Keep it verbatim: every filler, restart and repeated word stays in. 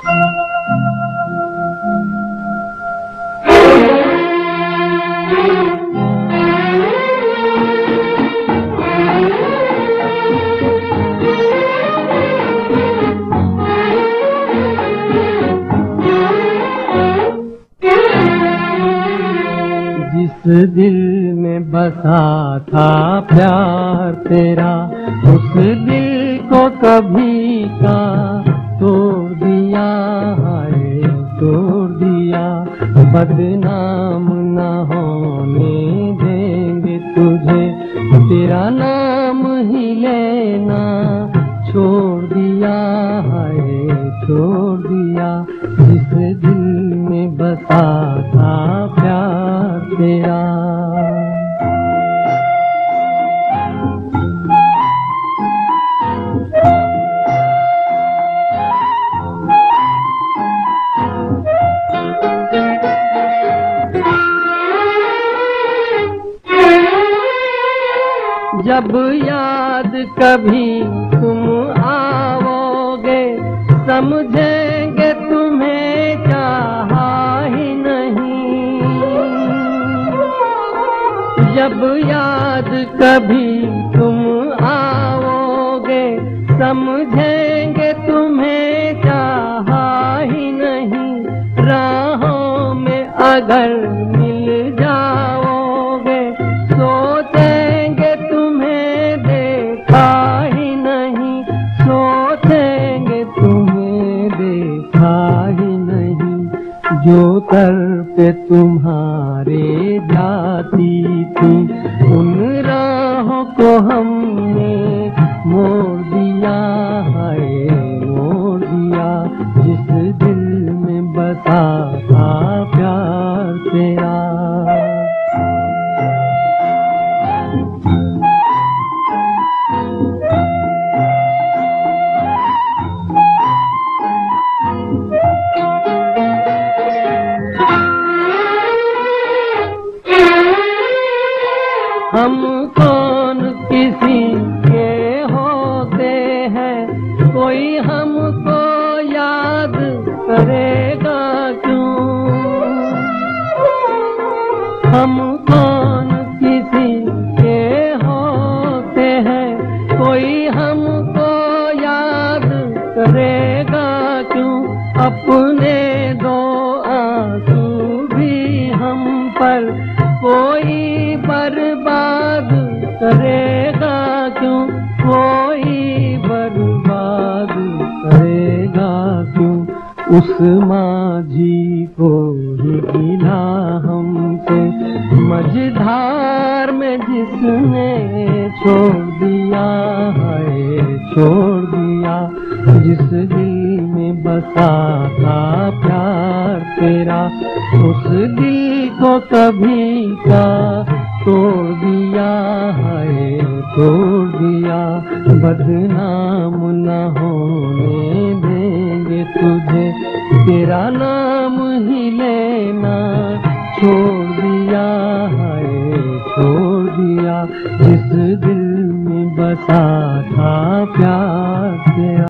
जिस दिल में बसा था प्यार तेरा, उस दिल को कभी का तोड़ दिया है, तोड़ दिया। बदनाम न होने देंगे तुझे, तेरा नाम ही लेना छोड़ दिया है, छोड़ दिया। जिस दिल में बसा था प्यार तेरा। जब याद कभी तुम आओगे, समझेंगे तुम्हें चाहा ही नहीं। जब याद कभी तुम आओगे, समझेंगे तुम्हें चाहा ही नहीं। राहों में अगर मिल जाओगे, सोचेंगे तुम्हें देखा ही नहीं, सोचेंगे तुम्हें देखा ही नहीं। जो तरफ़े तुम्हारे जाती थी, उन राहों को हमने मोड़ दिया है, मोड़ दिया। जिस दिल में बसा था प्यार तेरा। हम कौन किसी के होते हैं, कोई हमको याद करेगा क्यों। हम कौन किसी के होते हैं, कोई हमको याद करेगा क्यों। अपने दो आंसू भी हम पर कोई बर्बाद करेगा क्यों, कोई बर्बाद करेगा क्यों। उस माझी को ही गिला हमसे, मझधार में जिसने छोड़ दिया है, छोड़ दिया। जिस दिल में बसा था प्यार तेरा, उस दिल को कभी का तोड़ दिया है, तोड़ दिया। बदनाम न होने देंगे तुझे, तेरा नाम ही लेना छोड़ दिया है, छोड़ दिया। जिस दिल में बसा था प्यार तेरा।